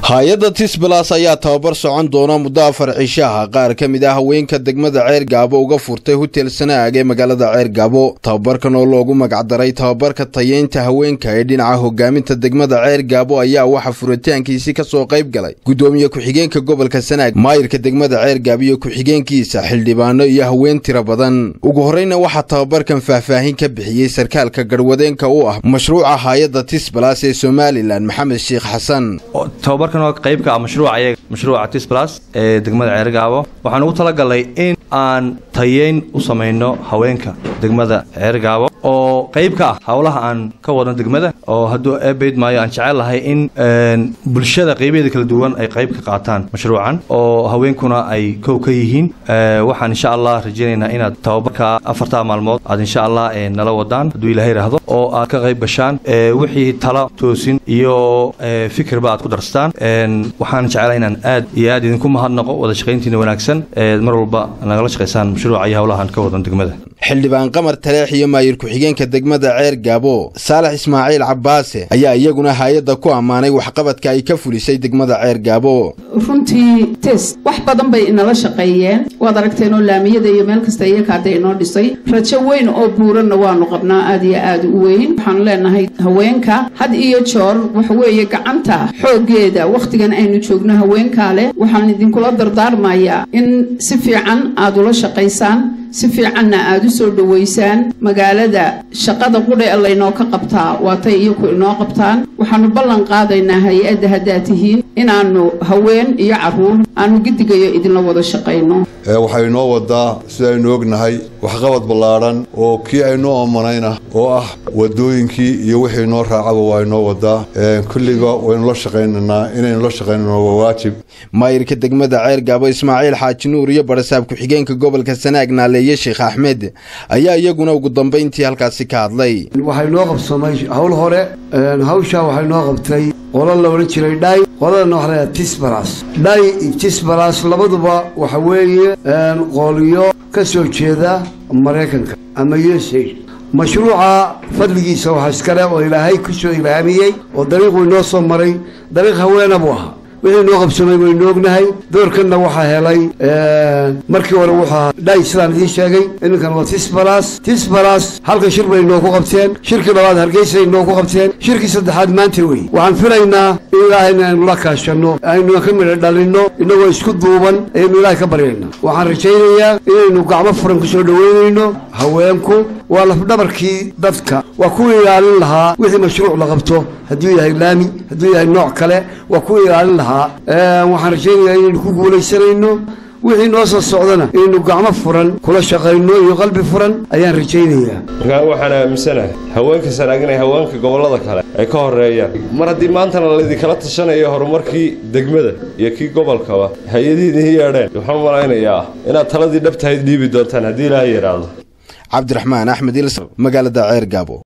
Haayada Tisbalas ayaa tababar socon doona muddo 4 cishaha qaar kamid ah haweenka degmada Erigavo uga furtay hotel Sanaag ee magaalada Erigavo. Tababarkan oo loogu magac daray tababarka tayeynta haweenka ee dhinaca hogaaminta degmada Erigavo ayaa waxa furitaankiisa ka soo qayb galay gudoomiye ku-xigeenka gobolka Sanaag, maayirka degmada Erigavo iyo ku-xigeenkiisa xildhibaano iyo haween tiro badan. Ugu horreynna waxa tababarkan faahfaahin ka bixiyay sarkaalka garwadeenka oo ah mashruuca Haayada Tisbalas ee Somaliland Maxamed Sheekh Xasan. tababarkan qayb ka ah mashruuca Tisbalas ee degmada Erigavo waxaan ugu talagalay in aan tayeyn u sameeyno haweenka degmada Erigavo oo qayb ka ah hawlaha aan ka wadno degmada oo haduu eebeed maayo aan jecelahay in bulshada qaybadeeda kala duwan ay qayb ka qaataan mashruucan oo haweenkuna ay koow ka yihiin waxaan insha Allah rajaynaynaa inaad tababarka 4 maalmood aad insha Allah nala wadaan haduu Ilaahay raahdo oo aad ka qayb gashaan wixii talo toosin iyo fikir baad ku darstaan waxaan jecelahay inaan aad iyo aad idinku mahadnaqo wada shaqayntiina wanaagsan mar walba nagala shaqeysaan mashruuca iyo hawlahan ka wadan degmada. xildhibaan qamar taleex iyo maayir ku-xigeenka degmada Erigavo Saalax Ismaaciil Cabbaase ayaa iyaguna hay'adda ku amaanay waxqabadka ay ka fulisay degmada Erigavo. runtii test wax badan bay inala shaqeeyeen waad aragteen oo laamiyada iyo meel kasta ay ka inoo dhisay rajo weyn oo buuran waanu qabnaa aad iyo aad u weyn. waxaan leenahay haweenka had iyo joor wax weeye gacanta xoogeeda waqtigan aynu joogno haweenka leh waxaan idinkula dardaarmayaa in si fiican aad ula shaqeysaan si fiicanna aad u soo dhaweysaan magaalada shaqada qudhe allaynoo ka qabtaa waatay iyagu inoo qabtaan. waxaanu ballan qaadaynaa hay'adda hadaatihiin inaanu haween iyo caruur aanu gidigayo idinla wada shaqeyno. waxay noo wadaa sidaynu ognahay waxqabad ballaaran oo kii aynu oomanayna oo ah wadooyinkii iyo wixii noo raacaba waa inoo wadaa kulliba waynu la shaqeynaa inaynu la shaqeyno waa waajib. maayirka degmada Erigavo Ismaaciil Xaaji Nuur iyo barasaab ku-xigeenka gobolka Sanaag naaleeye Sheekh Ahmed ayaa iyaguna ugu dambeyntii halkaasi ka hadlay. waxay noo qabsamay hawl hore hawsha waxay noo qabtay qolal la wada jiray dhay qolana waxa la Tisbalas dhay Tisbalas labaduba waxa weeye qoliyo ka soo jeeda Mareykanka ama USA. mashruuca fadligiisa waxa iskale oo Ilaahay ku soo ilaamiyay oo dariiqu inoo soo maray dariiq haweena buu ahaa wixii noo qabsamay way noognahay doorkana waxa helay markii hore waxa dhay islaan idin sheegay inkan waa Tisbalas halka shir bay noo ku qabteen shirkii labaad Hargeysa noo ku qabteen shirkii saddexaad maanta way waxaan filaynaa Ilaahay inaan la kaashano aynu ka mid dhalino inagoo isku duuban aynu Ilaahay ka baryeynaa. waxaan rajaynayaa inaynu gacmo furan ku soo dhaweynayno haweenku waa la dhabarkii dadka waa ku ilaalin lahaa wixii mashruuc la qabto hadii yahay laami hadii yahay nooc kale waa ku ilaalin lahaa waxaan rajaynayaa inaynu ku guuleysanayno wixii noo soo socdana inaynu gacmo furan kula shaqeyno iyo qalbi furan ayaan rajaynayaa. markaa waxaan aaminsanahay haweenka Sanaagna haweenka gobolada kale ay ka horeeyaan mar haddii maantana la idin kala tashanayo horumarkii degmada iyo kii gobolkaba hay'adihiin yeedheen waxaan malaynayaa inaad taladii dhabtahay dhiibi doontaan haddii Ilaahay yiraahdo. Abdirahman Ahmed Elsar magaalada Erigavo.